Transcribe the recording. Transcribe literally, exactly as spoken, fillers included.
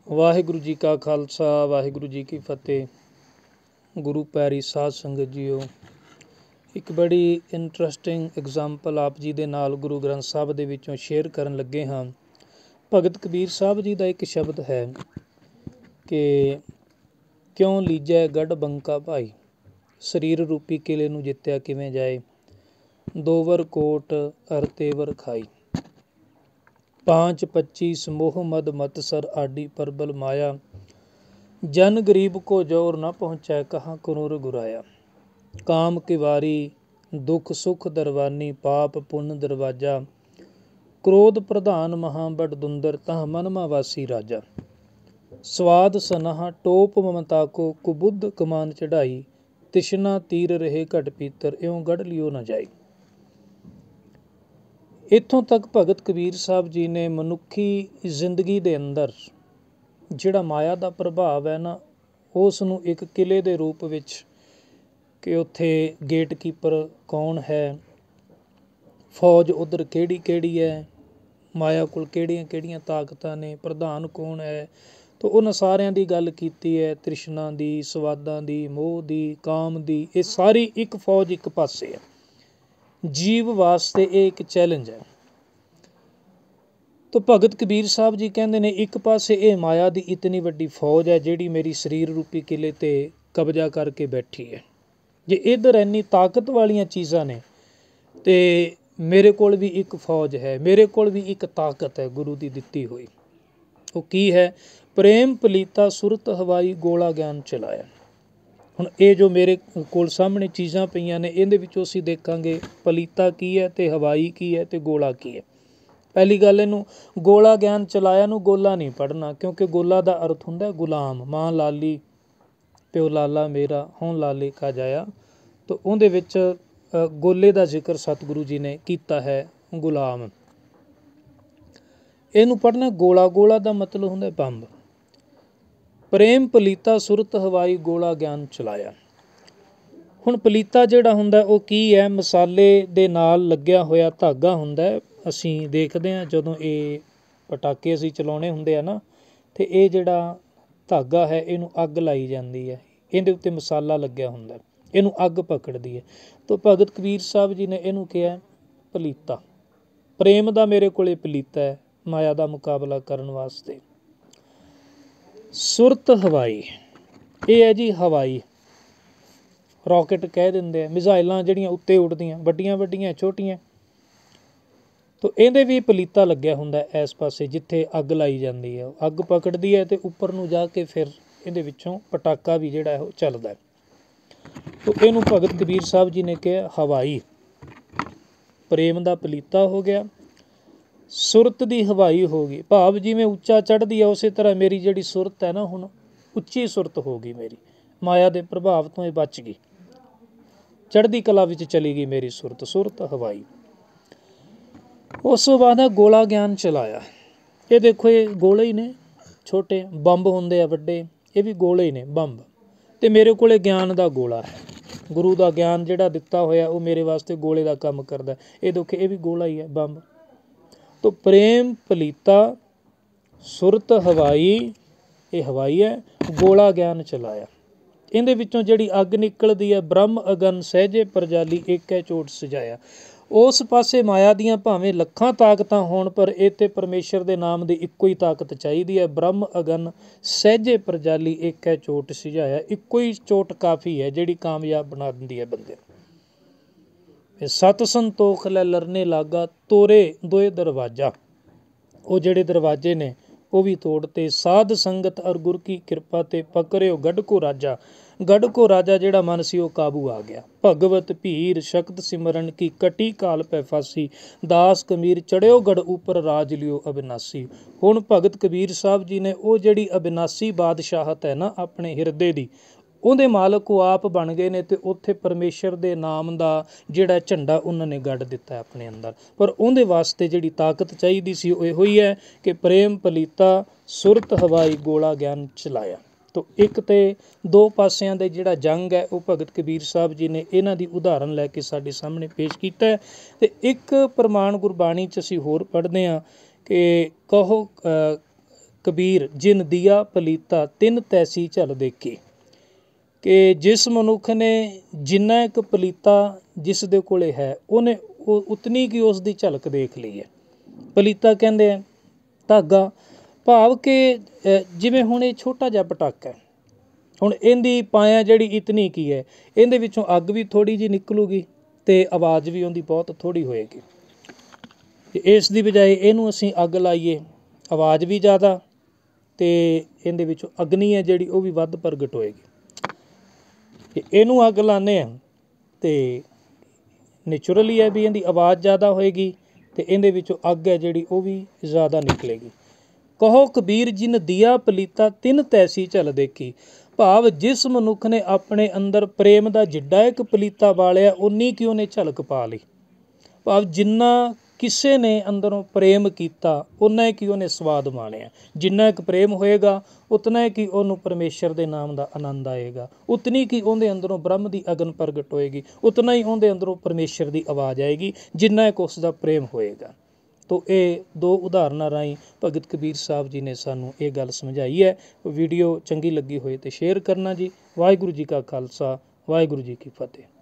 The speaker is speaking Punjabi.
ਵਾਹਿਗੁਰੂ ਜੀ ਕਾ ਖਾਲਸਾ ਵਾਹਿਗੁਰੂ ਜੀ ਕੀ ਫਤਿਹ। ਗੁਰੂ ਪਿਆਰੀ ਸਾਧ ਸੰਗਤ ਜੀਓ, ਇੱਕ ਬੜੀ ਇੰਟਰਸਟਿੰਗ ਐਗਜ਼ਾਮਪਲ ਆਪ ਜੀ ਦੇ ਨਾਲ ਗੁਰੂ ਗ੍ਰੰਥ ਸਾਹਿਬ ਦੇ ਵਿੱਚੋਂ ਸ਼ੇਅਰ ਕਰਨ ਲੱਗੇ ਹਾਂ। ਭਗਤ ਕਬੀਰ ਸਾਹਿਬ ਜੀ ਦਾ ਇੱਕ ਸ਼ਬਦ ਹੈ ਕਿ ਕਿਉਂ ਲੀਜੈ ਗੜ ਬੰਕਾ ਭਾਈ, ਸਰੀਰ ਰੂਪੀ ਕਿਲੇ ਨੂੰ ਜਿੱਤਿਆ ਕਿਵੇਂ ਜਾਏ। ਦੋਵਰ ਕੋਟ ਅਰ ਤੇਵਰ ਖਾਈ, पाँच पच्चीस मोह मद मतसर आडी परबल माया। जन गरीब को जोर न पहुँचै, कहाँ क्रूर गुराया। काम की वारी दुख सुख दरवानी, पाप पुण्य दरवाजा। क्रोध प्रधान महा बड़ दुंदर, तह मनमा वासी राजा। स्वाद सनाहा टोप ममता को, कुबुद्ध कमान चढ़ाई। तिशना तीर रहे घट पीतर, इਉਂ गढ़ लियो न जाई। ਇੱਥੋਂ ਤੱਕ ਭਗਤ ਕਬੀਰ ਸਾਹਿਬ ਜੀ ਨੇ ਮਨੁੱਖੀ ਜ਼ਿੰਦਗੀ ਦੇ ਅੰਦਰ ਜਿਹੜਾ ਮਾਇਆ ਦਾ ਪ੍ਰਭਾਵ ਹੈ ਨਾ, ਉਸ ਨੂੰ ਇੱਕ ਕਿਲੇ ਦੇ ਰੂਪ ਵਿੱਚ ਕਿ ਉੱਥੇ ਗੇਟਕੀਪਰ ਕੌਣ ਹੈ, ਫੌਜ ਉੱਧਰ ਕਿਹੜੀ ਕਿਹੜੀ ਹੈ, ਮਾਇਆ ਕੋਲ ਕਿਹੜੀਆਂ ਕਿਹੜੀਆਂ ਤਾਕਤਾਂ ਨੇ, ਪ੍ਰਧਾਨ ਕੌਣ ਹੈ, ਤਾਂ ਉਹਨਾਂ ਸਾਰਿਆਂ ਦੀ ਗੱਲ ਕੀਤੀ ਹੈ। ਤ੍ਰਿਸ਼ਨਾ ਦੀ, ਸਵਾਦਾਂ ਦੀ, ਮੋਹ ਦੀ, ਕਾਮ ਦੀ, ਇਹ ਸਾਰੀ ਇੱਕ ਫੌਜ ਇੱਕ ਪਾਸੇ ਹੈ। ਜੀਵ ਵਾਸਤੇ ਇਹ ਇੱਕ ਚੈਲੰਜ ਹੈ। ਤਾਂ ਭਗਤ ਕਬੀਰ ਸਾਹਿਬ ਜੀ ਕਹਿੰਦੇ ਨੇ, ਇੱਕ ਪਾਸੇ ਇਹ ਮਾਇਆ ਦੀ ਇਤਨੀ ਵੱਡੀ ਫੌਜ ਹੈ ਜਿਹੜੀ ਮੇਰੀ ਸਰੀਰ ਰੂਪੀ ਕਿਲੇ ਤੇ ਕਬਜ਼ਾ ਕਰਕੇ ਬੈਠੀ ਹੈ। ਜੇ ਇੱਧਰ ਇੰਨੀ ਤਾਕਤ ਵਾਲੀਆਂ ਚੀਜ਼ਾਂ ਨੇ ਤੇ ਮੇਰੇ ਕੋਲ ਵੀ ਇੱਕ ਫੌਜ ਹੈ, ਮੇਰੇ ਕੋਲ ਵੀ ਇੱਕ ਤਾਕਤ ਹੈ ਗੁਰੂ ਦੀ ਦਿੱਤੀ ਹੋਈ। ਉਹ ਕੀ ਹੈ? ਪ੍ਰੇਮ ਪਲੀਤਾ ਸੁਰਤ ਹਵਾਈ, ਗੋਲਾ ਗਿਆਨ ਚਲਾਇਆ। ਹੁਣ ਇਹ ਜੋ ਮੇਰੇ ਕੋਲ ਸਾਹਮਣੇ ਚੀਜ਼ਾਂ ਪਈਆਂ ਨੇ, ਇਹਦੇ ਵਿੱਚੋਂ ਅਸੀਂ ਦੇਖਾਂਗੇ ਪਲੀਤਾ ਕੀ ਹੈ ਤੇ ਹਵਾਈ ਕੀ ਹੈ ਤੇ ਗੋਲਾ ਕੀ ਹੈ। ਪਹਿਲੀ ਗੱਲ, ਇਹਨੂੰ ਗੋਲਾ ਗਿਆਨ ਚਲਾਇਆ ਨੂੰ ਗੋਲਾ ਨਹੀਂ ਪੜ੍ਹਨਾ, ਕਿਉਂਕਿ ਗੋਲਾ ਦਾ ਅਰਥ ਹੁੰਦਾ ਗੁਲਾਮ। ਮਾਂ ਲਾਲੀ ਪਿਓ ਲਾਲਾ ਮੇਰਾ, ਹੁਣ ਲਾਲੇ ਕਾ ਜਾਇਆ। ਤਾਂ ਉਹਦੇ ਵਿੱਚ ਗੋਲੇ ਦਾ ਜ਼ਿਕਰ ਸਤਿਗੁਰੂ ਜੀ ਨੇ ਕੀਤਾ ਹੈ, ਗੁਲਾਮ। ਇਹਨੂੰ ਪੜ੍ਹਨਾ ਗੋਲਾ। ਗੋਲਾ ਦਾ ਮਤਲਬ ਹੁੰਦਾ ਬੰਬ। ਪ੍ਰੇਮ ਪਲੀਤਾ ਸੁਰਤ ਹਵਾਈ, ਗੋਲਾ ਗਿਆਨ ਚਲਾਇਆ। ਹੁਣ ਪਲੀਤਾ ਜਿਹੜਾ ਹੁੰਦਾ ਉਹ ਕੀ ਹੈ? ਮਸਾਲੇ ਦੇ ਨਾਲ ਲੱਗਿਆ ਹੋਇਆ ਧਾਗਾ ਹੁੰਦਾ। ਅਸੀਂ ਦੇਖਦੇ ਹਾਂ ਜਦੋਂ ਇਹ ਪਟਾਕੇ ਅਸੀਂ ਚਲਾਉਣੇ ਹੁੰਦੇ ਆ ਨਾ, ਅਤੇ ਇਹ ਜਿਹੜਾ ਧਾਗਾ ਹੈ ਇਹਨੂੰ ਅੱਗ ਲਾਈ ਜਾਂਦੀ ਹੈ, ਇਹਦੇ ਉੱਤੇ ਮਸਾਲਾ ਲੱਗਿਆ ਹੁੰਦਾ, ਇਹਨੂੰ ਅੱਗ ਪਕੜਦੀ ਹੈ। ਤਾਂ ਭਗਤ ਕਬੀਰ ਸਾਹਿਬ ਜੀ ਨੇ ਇਹਨੂੰ ਕਿਹਾ ਪਲੀਤਾ। ਪ੍ਰੇਮ ਦਾ ਮੇਰੇ ਕੋਲ ਪਲੀਤਾ ਹੈ ਮਾਇਆ ਦਾ ਮੁਕਾਬਲਾ ਕਰਨ ਵਾਸਤੇ। ਸੁਰਤ ਹਵਾਈ, ਇਹ ਹੈ ਜੀ ਹਵਾਈ ਰੋਕਟ ਕਹਿ ਦਿੰਦੇ ਆ, ਮਿਜ਼ਾਈਲਾਂ ਜਿਹੜੀਆਂ ਉੱਤੇ ਉੱਡਦੀਆਂ, ਵੱਡੀਆਂ ਵੱਡੀਆਂ ਛੋਟੀਆਂ। ਤਾਂ ਇਹਦੇ ਵੀ ਪਲੀਤਾ ਲੱਗਿਆ ਹੁੰਦਾ ਇਸ ਪਾਸੇ ਜਿੱਥੇ ਅੱਗ ਲਾਈ ਜਾਂਦੀ ਹੈ, ਅੱਗ ਪਕੜਦੀ ਹੈ ਅਤੇ ਉੱਪਰ ਨੂੰ ਜਾ ਕੇ ਫਿਰ ਇਹਦੇ ਵਿੱਚੋਂ ਪਟਾਕਾ ਵੀ ਜਿਹੜਾ ਉਹ ਚੱਲਦਾ। ਤਾਂ ਇਹਨੂੰ ਭਗਤ ਕਬੀਰ ਸਾਹਿਬ ਜੀ ਨੇ ਕਿਹਾ ਹਵਾਈ। ਪ੍ਰੇਮ ਦਾ ਪਲੀਤਾ ਹੋ ਗਿਆ, ਸੁਰਤ ਦੀ ਹਵਾਈ ਹੋ ਗਈ। ਭਾਵ ਜਿਵੇਂ ਉੱਚਾ ਚੜ੍ਹਦੀ ਹੈ ਉਸੇ ਤਰ੍ਹਾਂ ਮੇਰੀ ਜਿਹੜੀ ਸੁਰਤ ਹੈ ਨਾ, ਹੁਣ ਉੱਚੀ ਸੁਰਤ ਹੋ ਗਈ ਮੇਰੀ। ਮਾਇਆ ਦੇ ਪ੍ਰਭਾਵ ਤੋਂ ਇਹ ਬਚ ਗਈ, ਚੜ੍ਹਦੀ ਕਲਾ ਵਿੱਚ ਚਲੀ ਗਈ ਮੇਰੀ ਸੁਰਤ। ਸੁਰਤ ਹਵਾਈ। ਉਸ ਤੋਂ ਬਾਅਦ ਹੈ ਗੋਲਾ ਗਿਆਨ ਚਲਾਇਆ। ਇਹ ਦੇਖੋ, ਇਹ ਗੋਲੇ ਹੀ ਨੇ, ਛੋਟੇ ਬੰਬ ਹੁੰਦੇ ਆ, ਵੱਡੇ ਇਹ ਵੀ ਗੋਲੇ ਹੀ ਨੇ, ਬੰਬ। ਅਤੇ ਮੇਰੇ ਕੋਲ ਗਿਆਨ ਦਾ ਗੋਲਾ ਹੈ, ਗੁਰੂ ਦਾ ਗਿਆਨ ਜਿਹੜਾ ਦਿੱਤਾ ਹੋਇਆ ਉਹ ਮੇਰੇ ਵਾਸਤੇ ਗੋਲੇ ਦਾ ਕੰਮ ਕਰਦਾ। ਇਹ ਦੇਖੋ, ਇਹ ਵੀ ਗੋਲਾ ਹੀ ਹੈ, ਬੰਬ। ਤੋ ਪ੍ਰੇਮ ਪਲੀਤਾ ਸੁਰਤ ਹਵਾਈ, ਇਹ ਹਵਾਈ ਹੈ। ਗੋਲਾ ਗਿਆਨ ਚਲਾਇਆ, ਇਹਦੇ ਵਿੱਚੋਂ ਜਿਹੜੀ ਅੱਗ ਨਿਕਲਦੀ ਹੈ, ਬ੍ਰਹਮ ਅਗਨ ਸਹਿਜੇ ਪਰਜਾਲੀ, ਏਕੈ ਚੋਟ ਸਜਾਇਆ। ਉਸ ਪਾਸੇ ਮਾਇਆ ਦੀਆਂ ਭਾਵੇਂ ਲੱਖਾਂ ਤਾਕਤਾਂ ਹੋਣ, ਪਰ ਇੱਥੇ ਪਰਮੇਸ਼ਰ ਦੇ ਨਾਮ ਦੀ ਇੱਕੋ ਹੀ ਤਾਕਤ ਚਾਹੀਦੀ ਹੈ। ਬ੍ਰਹਮ ਅਗਨ ਸਹਿਜੇ ਪਰਜਾਲੀ, ਏਕੈ ਚੋਟ ਸਜਾਇਆ। ਇੱਕੋ ਹੀ ਚੋਟ ਕਾਫੀ ਹੈ ਜਿਹੜੀ ਕਾਮਯਾਬ ਬਣਾ ਦਿੰਦੀ ਹੈ ਬੰਦੇ ਨੂੰ। ਸਤ ਸੰਤੋਖ ਲੈ ਲਰਨੇ ਲਾਗਾ, ਤੋਰੇ ਦੋਏ ਦਰਵਾਜ਼ਾ। ਉਹ ਜਿਹੜੇ ਦਰਵਾਜ਼ੇ ਨੇ ਉਹ ਵੀ ਤੋੜਤੇ। ਸਾਧ ਸੰਗਤ ਅਰ ਗੁਰ ਕੀ ਕਿਰਪਾ ਤੇ, ਪਕੜਿਓ ਗੜ ਕੋ ਰਾਜਾ। ਗੜ ਕੋ ਰਾਜਾ ਜਿਹੜਾ ਮਨ ਸੀ ਉਹ ਕਾਬੂ ਆ ਗਿਆ। ਭਗਵਤ ਭੀਰ ਸ਼ਕਤ ਸਿਮਰਨ ਕੀ, ਕਟੀ ਕਾਲ ਪੈ ਫਾਸੀ। ਦਾਸ ਕਬੀਰ ਚੜਿਓ ਗੜ ਉੱਪਰ, ਰਾਜ ਲਿਓ ਅਬਿਨਾਸੀ। ਹੁਣ ਭਗਤ ਕਬੀਰ ਸਾਹਿਬ ਜੀ ਨੇ ਉਹ ਜਿਹੜੀ ਅਬਿਨਾਸੀ ਬਾਦਸ਼ਾਹਤ ਹੈ ਨਾ ਆਪਣੇ ਹਿਰਦੇ ਦੀ, ਉਹਦੇ ਮਾਲਕ ਉਹ ਆਪ ਬਣ ਗਏ ਨੇ। ਅਤੇ ਉੱਥੇ ਪਰਮੇਸ਼ਰ ਦੇ ਨਾਮ ਦਾ ਜਿਹੜਾ ਝੰਡਾ ਉਹਨਾਂ ਨੇ ਗੱਡ ਦਿੱਤਾ ਆਪਣੇ ਅੰਦਰ। ਪਰ ਉਹਦੇ ਵਾਸਤੇ ਜਿਹੜੀ ਤਾਕਤ ਚਾਹੀਦੀ ਸੀ ਉਹ ਇਹੋ ਹੀ ਹੈ ਕਿ ਪ੍ਰੇਮ ਪਲੀਤਾ ਸੁਰਤ ਹਵਾਈ, ਗੋਲਾ ਗਿਆਨ ਚਲਾਇਆ। ਤਾਂ ਇੱਕ ਤੇ ਦੋ ਪਾਸਿਆਂ ਦੇ ਜਿਹੜਾ ਜੰਗ ਹੈ ਉਹ ਭਗਤ ਕਬੀਰ ਸਾਹਿਬ ਜੀ ਨੇ ਇਹਨਾਂ ਦੀ ਉਦਾਹਰਨ ਲੈ ਕੇ ਸਾਡੇ ਸਾਹਮਣੇ ਪੇਸ਼ ਕੀਤਾ ਹੈ। ਅਤੇ ਇੱਕ ਪ੍ਰਮਾਣ ਗੁਰਬਾਣੀ 'ਚ ਅਸੀਂ ਹੋਰ ਪੜ੍ਹਦੇ ਹਾਂ ਕਿ ਕਹੋ ਕਬੀਰ ਜਿਨ ਦੀਆ ਪਲੀਤਾ ਤਿੰਨ ਤੈਸੀ ਝਲ ਦੇਖੀ, ਕਿ ਜਿਸ ਮਨੁੱਖ ਨੇ ਜਿੰਨਾ ਇੱਕ ਪਲੀਤਾ ਜਿਸ ਦੇ ਕੋਲੇ ਹੈ ਉਹਨੇ ਉਹ ਉਤਨੀ ਕੀ ਉਸ ਦੀ ਝਲਕ ਦੇਖ ਲਈ ਹੈ। ਪਲੀਤਾ ਕਹਿੰਦੇ ਆ ਧਾਗਾ, ਭਾਵ ਕਿ ਜਿਵੇਂ ਹੁਣ ਇਹ ਛੋਟਾ ਜਿਹਾ ਪਟਾਕਾ ਹੈ, ਹੁਣ ਇਹਦੀ ਪਾਇਆ ਜਿਹੜੀ ਇਤਨੀ ਕੀ ਹੈ, ਇਹਦੇ ਵਿੱਚੋਂ ਅੱਗ ਵੀ ਥੋੜ੍ਹੀ ਜਿਹੀ ਨਿਕਲੂਗੀ ਅਤੇ ਆਵਾਜ਼ ਵੀ ਉਹਦੀ ਬਹੁਤ ਥੋੜ੍ਹੀ ਹੋਏਗੀ। ਅਤੇ ਇਸ ਦੀ ਬਜਾਏ ਇਹਨੂੰ ਅਸੀਂ ਅੱਗ ਲਾਈਏ, ਆਵਾਜ਼ ਵੀ ਜ਼ਿਆਦਾ ਅਤੇ ਇਹਦੇ ਵਿੱਚੋਂ ਅਗਨੀ ਹੈ ਜਿਹੜੀ ਉਹ ਵੀ ਵੱਧ ਪ੍ਰਗਟ ਹੋਏਗੀ। ਅਤੇ ਇਹਨੂੰ ਅੱਗ ਲਾਉਂਦੇ ਹਾਂ ਅਤੇ ਨੈਚੁਰਲੀ ਹੈ ਵੀ ਇਹਦੀ ਆਵਾਜ਼ ਜ਼ਿਆਦਾ ਹੋਏਗੀ ਅਤੇ ਇਹਦੇ ਵਿੱਚੋਂ ਅੱਗ ਹੈ ਜਿਹੜੀ ਉਹ ਵੀ ਜ਼ਿਆਦਾ ਨਿਕਲੇਗੀ। ਕਹੋ ਕਬੀਰ ਜਿਨ ਦੀਆ ਪਲੀਤਾ ਤਿੰਨ ਤੈਸੀ ਝਲ ਦੇਖੀ, ਭਾਵ ਜਿਸ ਮਨੁੱਖ ਨੇ ਆਪਣੇ ਅੰਦਰ ਪ੍ਰੇਮ ਦਾ ਜਿੱਡਾ ਇੱਕ ਪਲੀਤਾ ਬਾਲਿਆ ਉਨੀ ਕਿ ਉਹਨੇ ਝਲਕ ਪਾ ਲਈ। ਭਾਵ ਜਿੰਨਾ ਕਿਸੇ ਨੇ ਅੰਦਰੋਂ ਪ੍ਰੇਮ ਕੀਤਾ ਉਨਾ ਹੀ ਕਿ ਉਹਨੇ ਸਵਾਦ ਮਾਣਿਆ। ਜਿੰਨਾ ਇੱਕ ਪ੍ਰੇਮ ਹੋਏਗਾ ਉਤਨਾ ਹੀ ਕਿ ਉਹਨੂੰ ਪਰਮੇਸ਼ਰ ਦੇ ਨਾਮ ਦਾ ਆਨੰਦ ਆਏਗਾ, ਉਤਨੀ ਕਿ ਉਹਦੇ ਅੰਦਰੋਂ ਬ੍ਰਹਮ ਦੀ ਅਗਨ ਪ੍ਰਗਟ ਹੋਏਗੀ, ਉਤਨਾ ਹੀ ਉਹਦੇ ਅੰਦਰੋਂ ਪਰਮੇਸ਼ਰ ਦੀ ਆਵਾਜ਼ ਆਏਗੀ, ਜਿੰਨਾ ਇੱਕ ਉਸ ਦਾ ਪ੍ਰੇਮ ਹੋਏਗਾ। ਤੋ ਇਹ ਦੋ ਉਦਾਹਰਨਾਂ ਰਾਹੀਂ ਭਗਤ ਕਬੀਰ ਸਾਹਿਬ ਜੀ ਨੇ ਸਾਨੂੰ ਇਹ ਗੱਲ ਸਮਝਾਈ ਹੈ। ਵੀਡੀਓ ਚੰਗੀ ਲੱਗੀ ਹੋਏ ਤਾਂ ਸ਼ੇਅਰ ਕਰਨਾ ਜੀ। ਵਾਹਿਗੁਰੂ ਜੀ ਕਾ ਖਾਲਸਾ, ਵਾਹਿਗੁਰੂ ਜੀ ਕੀ ਫਤਿਹ।